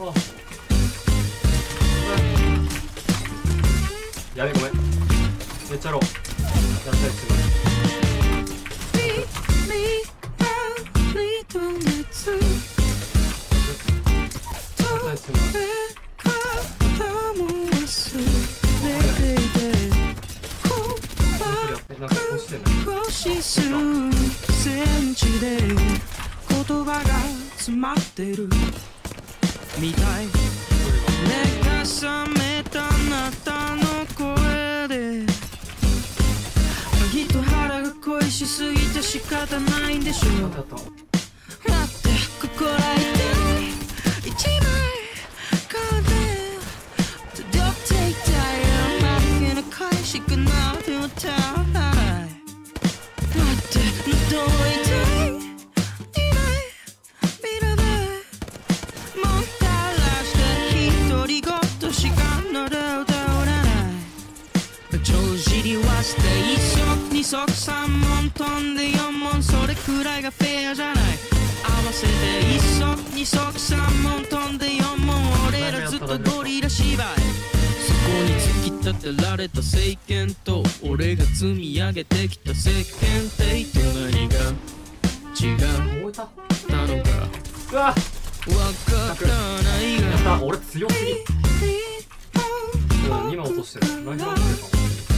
やべごめん、めっちゃローやったりする。なんかこうしてんの。 少し数センチで言葉が詰まってるみたい。目が覚めたあなたの声できっと腹が恋しすぎて仕方ないんでしょう。だって心痛い一枚から届けたいよ。負けの返しくなって歌わない。待ってどういたいいない未来でもたらして独り言しかので歌わない。帳尻はして一足二足三問飛んで四問それくらいがフェアじゃない。合わせて一足二足三問飛んで四問俺らずっとゴリラ芝居。そこに突き立てられた政権と俺が積み上げてきた世間体と何が違うたのかうわ分かったないが。 やった、俺強すぎ。2番落としてる。ライフラー落としてるかも。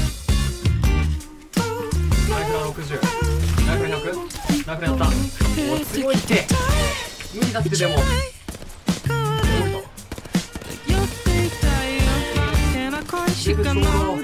ライフラー60、ライフラー100、ライフラーやった。お強いって。無理だってでも。 しかも